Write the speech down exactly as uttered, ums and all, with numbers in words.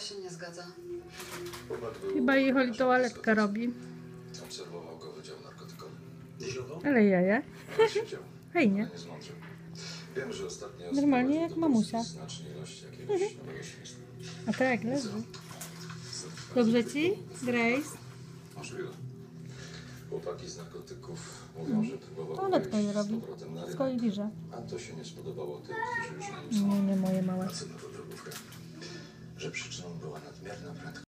się nie zgadza. Chyba jej Holi toaletkę robi. Obserwował go Wydział Narkotykowy. Ale jaja. Siedział, Fajnie. ale nie zmądrzył. Wiem, że ostatnio Normalnie sprowadził jak do mamusia. Polski znaczne ilości jakiegoś nowego świństwa. A tak, leży. Dobrze ci, Grace? Możliwe. Chłopaki z narkotyków mówią, że próbował Toaletkę wejść jej z robi. powrotem na Z rynek, kolei wirze. a to się nie spodobało tym, którzy już na nim są. Nie, nie moje małe. A co na to drogówkę? Że przyczyną była nadmierna prędkość.